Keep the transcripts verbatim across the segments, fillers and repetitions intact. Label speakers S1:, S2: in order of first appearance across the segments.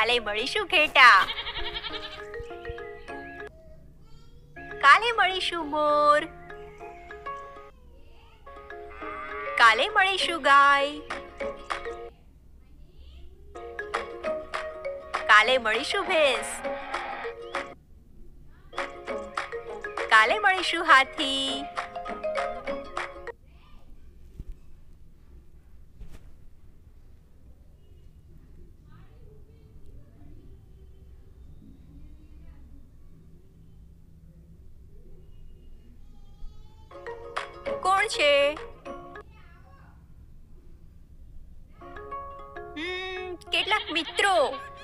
S1: કાલે મળીશું ઘેટા. કાલે મળીશું મોર. કાલે મળીશું ગાય. કાલે મળીશું ભેંસ. કાલે મળીશું હાથી. કોણ છે? હમ કેટલાક મિત્રો.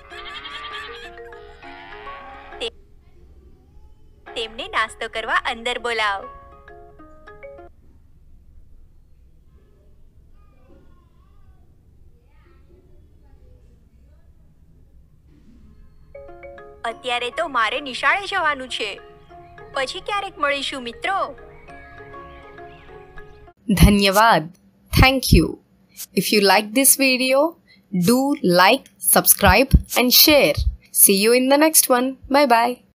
S1: તેમને નાસ્તો કરવા અંદર બોલાવ. અત્યારે તો મારે નિશાળે જવાનું છે. પછી ક્યારેક મળીશું મિત્રો.
S2: Dhanyavad. Thank you. If you like this video, do like, subscribe and share. See you in the next one. Bye bye.